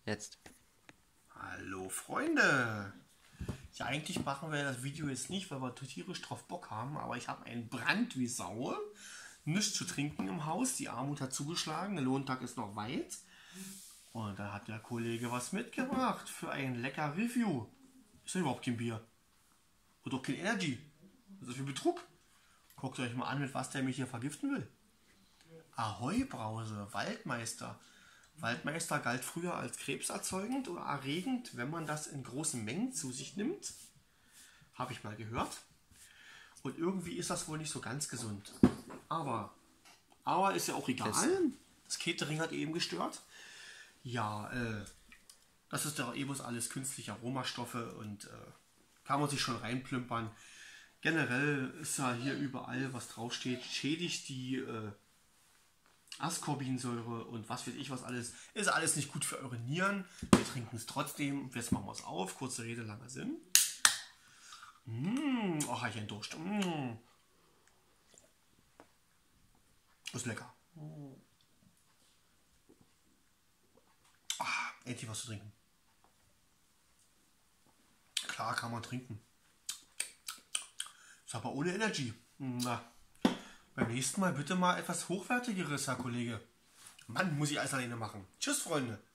Jetzt. Hallo Freunde! Ja, eigentlich machen wir das Video jetzt nicht, weil wir tierisch drauf Bock haben, aber ich habe einen Brand wie Sau. Nichts zu trinken im Haus, die Armut hat zugeschlagen, der Lohntag ist noch weit. Und da hat der Kollege was mitgebracht für ein lecker Review. Ist ja überhaupt kein Bier. Und auch kein Energy. Das ist für Betrug. Guckt euch mal an, mit was der mich hier vergiften will. Ahoi Brause, Waldmeister. Waldmeister galt früher als krebserzeugend oder erregend, wenn man das in großen Mengen zu sich nimmt. Habe ich mal gehört. Und irgendwie ist das wohl nicht so ganz gesund. Aber ist ja auch egal. Das Catering hat eben gestört. Ja, das ist doch eben alles künstliche Aromastoffe und kann man sich schon reinplümpern. Generell ist ja hier überall, was draufsteht, schädigt die Ascorbinsäure und was weiß ich was alles. Ist alles nicht gut für eure Nieren. Wir trinken es trotzdem. Jetzt machen wir es auf. Kurze Rede, langer Sinn. Oh, habe ich einen Durst. Ist lecker. Endlich was zu trinken. Klar kann man trinken. Ist aber ohne Energy. Na, beim nächsten Mal bitte mal etwas Hochwertigeres, Herr Kollege. Mann, muss ich alles alleine machen. Tschüss, Freunde.